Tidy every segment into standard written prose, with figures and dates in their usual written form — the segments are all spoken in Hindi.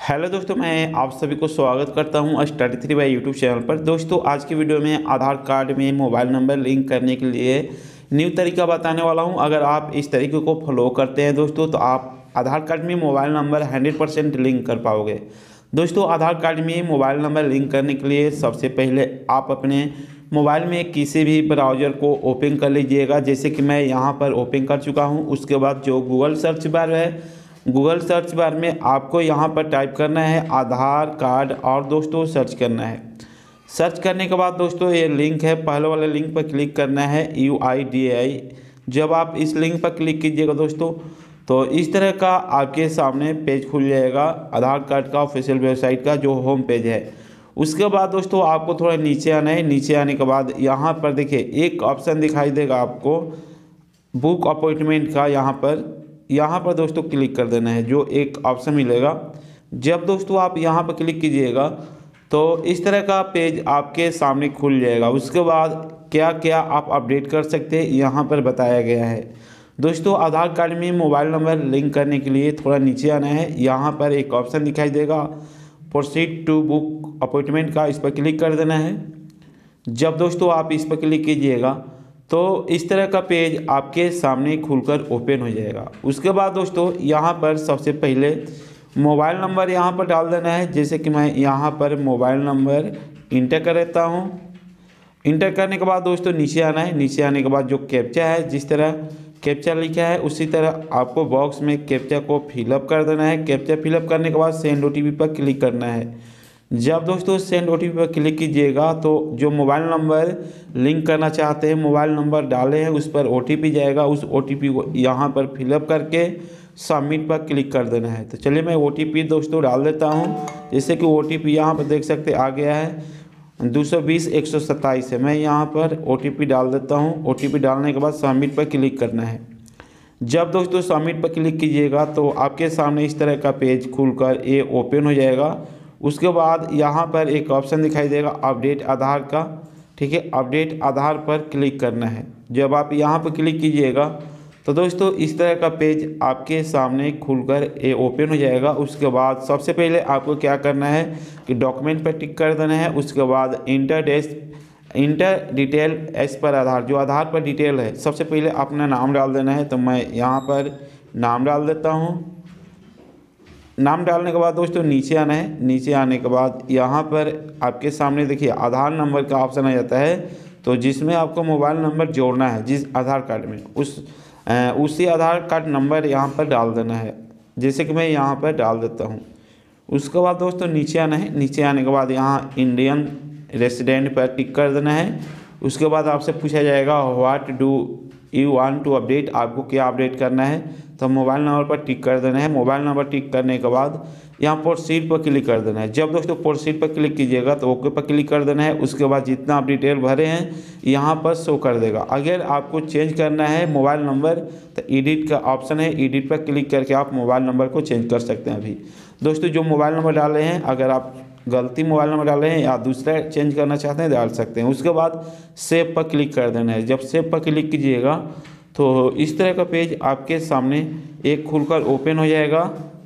हेलो दोस्तों, मैं आप सभी को स्वागत करता हूं study three by YouTube channel पर। दोस्तों, आज की वीडियो में आधार कार्ड में मोबाइल नंबर लिंक करने के लिए न्यू तरीका बताने वाला हूं। अगर आप इस तरीके को फॉलो करते हैं दोस्तों, तो आप आधार कार्ड में मोबाइल नंबर 100% लिंक कर पाओगे। दोस्तों, आधार कार्ड में मोबाइल नंबर लिंक करने के लिए सबसे पहले आप अपने मोबाइल में किसी भी ब्राउज़र को ओपन कर लीजिएगा। जैसे कि मैं यहाँ पर ओपन कर चुका हूँ। उसके बाद जो गूगल सर्च बार है, गूगल सर्च बार में आपको यहाँ पर टाइप करना है आधार कार्ड और दोस्तों सर्च करना है। सर्च करने के बाद दोस्तों ये लिंक है, पहले वाले लिंक पर क्लिक करना है UIDAI। जब आप इस लिंक पर क्लिक कीजिएगा दोस्तों, तो इस तरह का आपके सामने पेज खुल जाएगा आधार कार्ड का ऑफिशियल वेबसाइट का जो होम पेज है। उसके बाद दोस्तों आपको थोड़ा नीचे आना है। नीचे आने के बाद यहाँ पर देखिए एक ऑप्शन दिखाई देगा आपको बुक अपॉइंटमेंट का। यहाँ पर दोस्तों क्लिक कर देना है, जो एक ऑप्शन मिलेगा। जब दोस्तों आप यहाँ पर क्लिक कीजिएगा तो इस तरह का पेज आपके सामने खुल जाएगा। उसके बाद क्या क्या आप अपडेट कर सकते हैं यहाँ पर बताया गया है। दोस्तों, आधार कार्ड में मोबाइल नंबर लिंक करने के लिए थोड़ा नीचे आना है। यहाँ पर एक ऑप्शन दिखाई देगा प्रोसीड टू बुक अपॉइंटमेंट का, इस पर क्लिक कर देना है। जब दोस्तों आप इस पर क्लिक कीजिएगा तो इस तरह का पेज आपके सामने खुलकर ओपन हो जाएगा। उसके बाद दोस्तों यहाँ पर सबसे पहले मोबाइल नंबर यहाँ पर डाल देना है। जैसे कि मैं यहाँ पर मोबाइल नंबर इंटर कर देता हूँ। इंटर करने के बाद दोस्तों नीचे आना है। नीचे आने के बाद जो कैप्चा है, जिस तरह कैप्चा लिखा है उसी तरह आपको बॉक्स में कैप्चा को फिलअप कर देना है। कैप्चा फिलअप करने के बाद सेंड OTP पर क्लिक करना है। जब दोस्तों सेंड OTP पर क्लिक कीजिएगा तो जो मोबाइल नंबर लिंक करना चाहते हैं, मोबाइल नंबर डाले हैं, उस पर OTP जाएगा। उस OTP को यहाँ पर फिलअप करके सबमिट पर क्लिक कर देना है। तो चलिए मैं OTP दोस्तों डाल देता हूँ। जैसे कि OTP यहाँ पर देख सकते आ गया है 220-127 है। मैं यहाँ पर OTP डाल देता हूँ। OTP डालने के बाद सबमिट पर क्लिक करना है। जब दोस्तों सबमिट पर क्लिक कीजिएगा तो आपके सामने इस तरह का पेज खुलकर ये ओपन हो जाएगा। उसके बाद यहाँ पर एक ऑप्शन दिखाई देगा अपडेट आधार का, ठीक है। अपडेट आधार पर क्लिक करना है। जब आप यहाँ पर क्लिक कीजिएगा तो दोस्तों इस तरह का पेज आपके सामने खुलकर ये ओपन हो जाएगा। उसके बाद सबसे पहले आपको क्या करना है कि डॉक्यूमेंट पर टिक कर देना है। उसके बाद इंटर डिटेल एज पर आधार, जो आधार पर डिटेल है, सबसे पहले अपना नाम डाल देना है। तो मैं यहाँ पर नाम डाल देता हूँ। नाम डालने के बाद दोस्तों नीचे आना है। नीचे आने के बाद यहाँ पर आपके सामने देखिए आधार नंबर का ऑप्शन आ जाता है। तो जिसमें आपको मोबाइल नंबर जोड़ना है जिस आधार कार्ड में, उसी आधार कार्ड नंबर यहाँ पर डाल देना है। जैसे कि मैं यहाँ पर डाल देता हूँ। उसके बाद दोस्तों नीचे आना है। नीचे आने के बाद यहाँ इंडियन रेसिडेंट पर टिक कर देना है। उसके बाद आपसे पूछा जाएगा what do you want to update, आपको क्या अपडेट करना है। तो मोबाइल नंबर पर टिक कर देना है। मोबाइल नंबर टिक करने के बाद यहाँ प्रोसीड पर क्लिक कर देना है। जब दोस्तों प्रोसीड पर क्लिक कीजिएगा तो ओके पर क्लिक कर देना है। उसके बाद जितना आप डिटेल भरे हैं यहाँ पर शो कर देगा। अगर आपको चेंज करना है मोबाइल नंबर तो एडिट का ऑप्शन है, एडिट पर क्लिक करके आप मोबाइल नंबर को चेंज कर सकते हैं। अभी दोस्तों जो मोबाइल नंबर डाले हैं, अगर आप गलती मोबाइल नंबर डाले हैं या दूसरा चेंज करना चाहते हैं डाल सकते हैं। उसके बाद सेव पर क्लिक कर देना है। जब सेव पर क्लिक कीजिएगा तो इस तरह का पेज आपके सामने एक खुलकर ओपन हो जाएगा।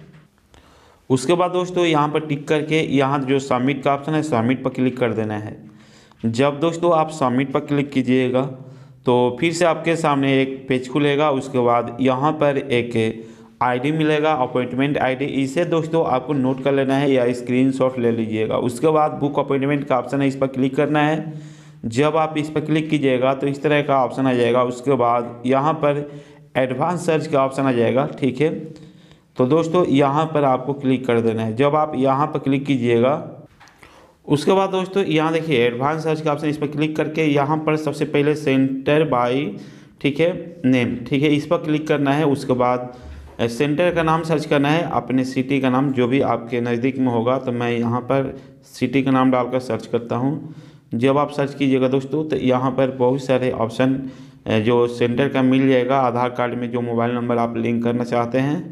उसके बाद दोस्तों यहाँ पर टिक करके यहाँ जो सबमिट का ऑप्शन है सबमिट पर क्लिक कर देना है। जब दोस्तों आप सबमिट पर क्लिक कीजिएगा तो फिर से आपके सामने एक पेज खुलेगा। उसके बाद यहाँ पर एक ID मिलेगा, अपॉइंटमेंट ID। इसे दोस्तों आपको नोट कर लेना है या स्क्रीनशॉट ले लीजिएगा। उसके बाद बुक अपॉइंटमेंट का ऑप्शन है, इस पर क्लिक करना है। जब आप इस पर क्लिक कीजिएगा तो इस तरह का ऑप्शन आ जाएगा। उसके बाद यहाँ पर एडवांस सर्च का ऑप्शन आ जाएगा, ठीक है। तो दोस्तों यहाँ पर आपको क्लिक कर देना है। जब आप यहाँ पर क्लिक कीजिएगा उसके बाद दोस्तों यहाँ देखिए एडवांस सर्च का ऑप्शन, इस पर क्लिक करके यहाँ पर सबसे पहले सेंटर बाई, ठीक है, नेम, ठीक है, इस पर क्लिक करना है। उसके बाद सेंटर का नाम सर्च करना है, अपने सिटी का नाम जो भी आपके नज़दीक में होगा। तो मैं यहाँ पर सिटी का नाम डालकर सर्च करता हूँ। जब आप सर्च कीजिएगा दोस्तों तो यहाँ पर बहुत सारे ऑप्शन जो सेंटर का मिल जाएगा आधार कार्ड में जो मोबाइल नंबर आप लिंक करना चाहते हैं।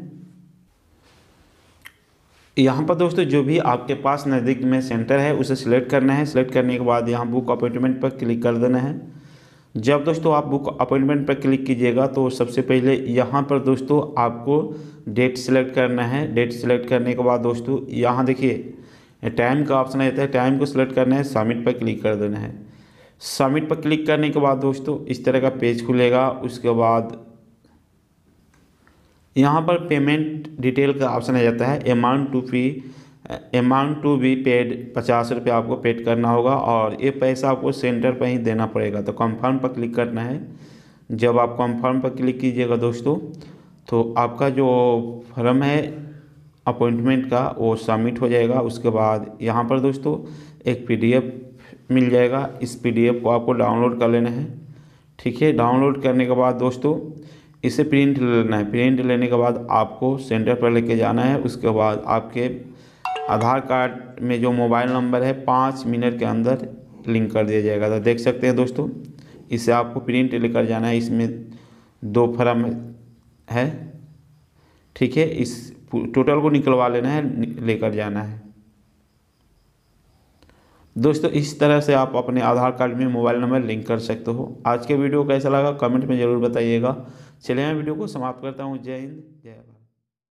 यहाँ पर दोस्तों जो भी आपके पास नज़दीक में सेंटर है उसे सिलेक्ट करना है। सिलेक्ट करने के बाद यहाँ बुक अपॉइंटमेंट पर क्लिक कर देना है। जब दोस्तों आप बुक अपॉइंटमेंट पर क्लिक कीजिएगा तो सबसे पहले यहाँ पर दोस्तों आपको डेट सेलेक्ट करना है। डेट सेलेक्ट करने के बाद दोस्तों यहाँ देखिए टाइम का ऑप्शन आता है, टाइम को सिलेक्ट करना है, सबमिट पर क्लिक कर देना है। सबमिट पर क्लिक करने के बाद दोस्तों इस तरह का पेज खुलेगा। उसके बाद यहाँ पर पेमेंट डिटेल का ऑप्शन आ जाता है। अमाउंट टू बी पेड 50 रुपये आपको पेड करना होगा और ये पैसा आपको सेंटर पर ही देना पड़ेगा। तो कंफर्म पर क्लिक करना है। जब आप कंफर्म पर क्लिक कीजिएगा दोस्तों तो आपका जो फॉर्म है अपॉइंटमेंट का वो सबमिट हो जाएगा। उसके बाद यहाँ पर दोस्तों एक PDF मिल जाएगा। इस PDF को आपको डाउनलोड कर लेना है। ठीक है, डाउनलोड करने के बाद दोस्तों इसे प्रिंट लेना है। प्रिंट लेने के बाद आपको सेंटर पर लेके जाना है। उसके बाद आपके आधार कार्ड में जो मोबाइल नंबर है 5 मिनट के अंदर लिंक कर दिया जाएगा। तो देख सकते हैं दोस्तों, इसे आपको प्रिंट लेकर जाना है। इसमें 2 फॉर्म है। ठीक है, इस टोटल को निकलवा लेना है, लेकर जाना है। दोस्तों इस तरह से आप अपने आधार कार्ड में मोबाइल नंबर लिंक कर सकते हो। आज के वीडियो कैसा लगा कमेंट में ज़रूर बताइएगा। चलिए मैं वीडियो को समाप्त करता हूँ। जय हिंद, जय भारत।